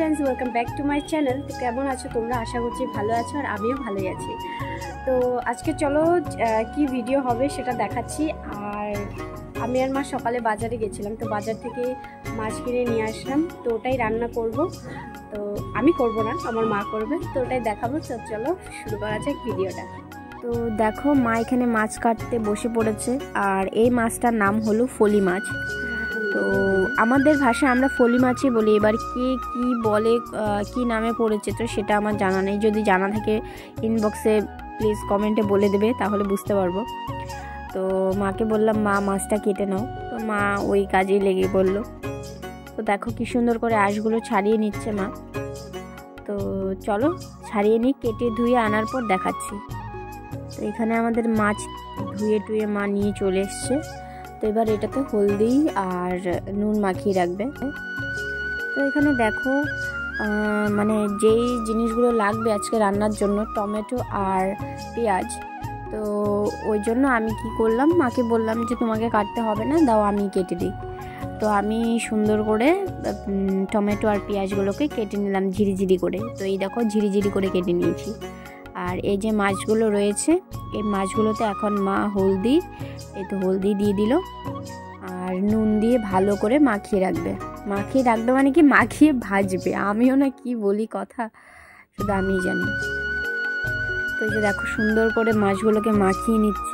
Friends welcome back to my channel. तो केमन आछो तोमरा? आशा करछि भालो आछो और आमिও ভালোই আছি। তো আজকে চলো কি ভিডিও হবে সেটা দেখাচ্ছি। আর আমি আর মা সকালে বাজারে গেছিলাম, তো বাজার থেকে মাছ কিনে নিয়ে আসলাম, তো ওটাই রান্না করব। তো আমি করব না, আমার মা করবে, তো ওটাই দেখাবো। তো চলো শুরু করা যাক ভিডিওটা। তো দেখো মা এখানে মাছ কাটতে বসে পড়েছে, আর এই মাছটার নাম হলো ফলি মাছ। তো আমাদের ভাষায় আমরা ফলি মাছই বলি। এবার কে কি বলে, কি নামে পড়েছে তো সেটা আমার জানা নেই। যদি জানা থাকে ইনবক্সে প্লিজ কমেন্টে বলে দেবে, তাহলে বুঝতে পারবো। তো মাকে বললাম মা মাছটা কেটে নাও, তো মা ওই কাজেই লেগে পড়লো। তো দেখো কি সুন্দর করে আঁশগুলো ছাড়িয়ে নিচ্ছে মা। তো চলো ছাড়িয়ে নিই, কেটে ধুয়ে আনার পর দেখাচ্ছি। তো এখানে আমাদের মাছ ধুয়ে টুয়ে মা নিয়ে চলে এসছে। তো এবার এটাতে হলদি আর নুন মাখিয়ে রাখবে। তো এখানে দেখো মানে যেই জিনিসগুলো লাগবে আজকে রান্নার জন্য, টমেটো আর পেঁয়াজ। তো ওই জন্য আমি কি করলাম, মাকে বললাম যে তোমাকে কাটতে হবে না, দাও আমি কেটে দিই। তো আমি সুন্দর করে টমেটো আর পেঁয়াজগুলোকে কেটে নিলাম ঝিরিঝিরি করে। তো এই দেখো ঝিরিঝিরি করে কেটে নিয়েছি। আর এই যে মাছগুলো রয়েছে, এই মাছগুলোতে এখন মা হলদি, এই তো হলদি দিয়ে দিল, আর নুন দিয়ে ভালো করে মাখিয়ে রাখবে। মাখিয়ে রাখবে মানে কি, মাখিয়ে ভাজবে। আমিও না কি বলি কথা, শুধু আমিই জানি। তো এই যে দেখো সুন্দর করে মাছগুলোকে মাখিয়ে নিচ্ছে।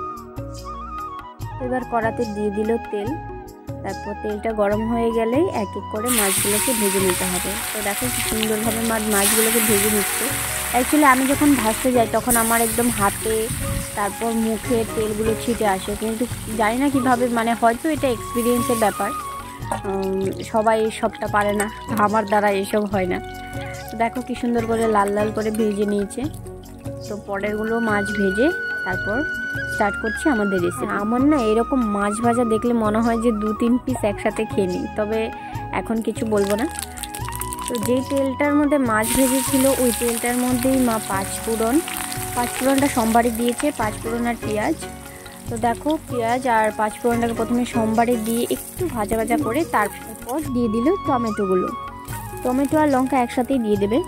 এবার কড়াতে দিয়ে দিল তেল। তারপর তেলটা গরম হয়ে গেলেই এক এক করে মাছগুলোকে ভেজে নিতে হবে। তো দেখো কি সুন্দরভাবে মাছগুলোকে ভেজে নিচ্ছে। অ্যাকচুয়ালি আমি যখন ভাজতে যাই তখন আমার একদম হাতে, তারপর মুখে তেলগুলো ছিটে আসে, কিন্তু জানি না কীভাবে, মানে হয়তো এটা এক্সপিরিয়েন্সের ব্যাপার, সবাই সবটা পারে না, আমার দ্বারা এসব হয় না। তো দেখো কি সুন্দর করে লাল লাল করে ভেজে নিয়েছে। তো পরেরগুলো মাছ ভেজে তারপর স্টার্ট করছি আমাদের রেসিপি। আমার না এরকম মাছ ভাজা দেখলে মনে হয় যে 2-3 পিস একসাথে খেয়ে নিই, তবে এখন কিছু বলবো না। তো যেই তেলটার মধ্যে মাছ ভেজেছিল ওই তেলটার মধ্যেই মা পাঁচফোড়নটা সোমবারে দিয়েছে, পাঁচফোড়ন আর পেঁয়াজ। তো দেখো পেঁয়াজ আর পাঁচফোড়নটাকে প্রথমে সোমবারে দিয়ে একটু ভাজা ভাজা করে তারপর দিয়ে দিল টমেটো আর লঙ্কা একসাথেই দিয়ে দেবে।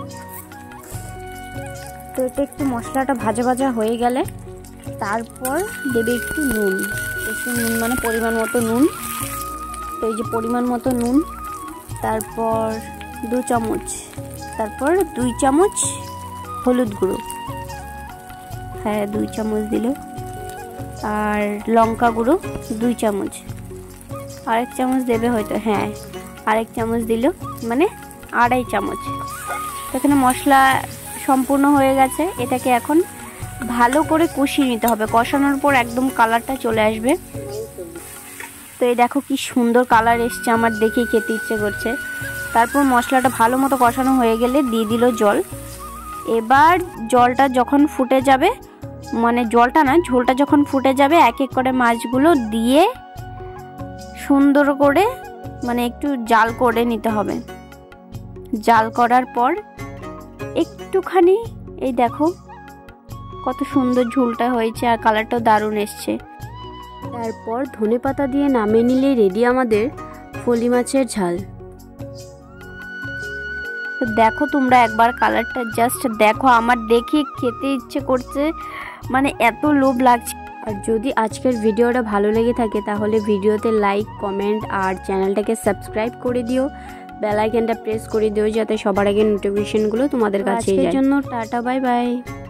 তো এটা একটু মশলাটা ভাজা ভাজা হয়ে গেলে তারপর দেবে একটু নুন মানে পরিমাণ মতো নুন। তো এই যে পরিমাণ মতো নুন, তারপর 2 চামচ, তারপর 2 চামচ হলুদ গুঁড়ো, হ্যাঁ 2 চামচ দিল, আর লঙ্কা গুঁড়ো 2 চামচ, আরেক চামচ দেবে হয়তো, হ্যাঁ আরেক চামচ দিল, মানে 2.5 চামচ। এখানে মশলা সম্পূর্ণ হয়ে গেছে। এটাকে এখন ভালো করে কষিয়ে নিতে হবে। কষানোর পর একদম কালারটা চলে আসবে। তো এই দেখো কি সুন্দর কালার এসছে, আমার দেখেই খেতে ইচ্ছে করছে। তারপর মশলাটা ভালো মতো কষানো হয়ে গেলে দিয়ে দিল জল। এবার জলটা যখন ফুটে যাবে, মানে জলটা না, ঝোলটা যখন ফুটে যাবে, এক এক করে মাছগুলো দিয়ে সুন্দর করে মানে একটু জাল করে নিতে হবে। জাল করার পর একটুখানি, এই দেখো কত সুন্দর ঝোলটা হয়েছে আর কালারটাও দারুণ এসছে। তারপর ধনেপাতা দিয়ে নামিয়ে নিলে রেডি আমাদের ফলি মাছের ঝাল। তো দেখো তোমরা একবার কালারটা জাস্ট দেখো, আমার দেখে খেতে ইচ্ছে করছে, মানে এত লোভ লাগছে। আর যদি আজকের ভিডিওটা ভালো লেগে থাকে তাহলে ভিডিওতে লাইক, কমেন্ট আর চ্যানেলটাকে সাবস্ক্রাইব করে দিও, বেল আইকনটা প্রেস করে দিও যাতে সবার আগে নোটিফিকেশনগুলো তোমাদের কাছে যায়। আজকের জন্য টাটা, বাই বাই।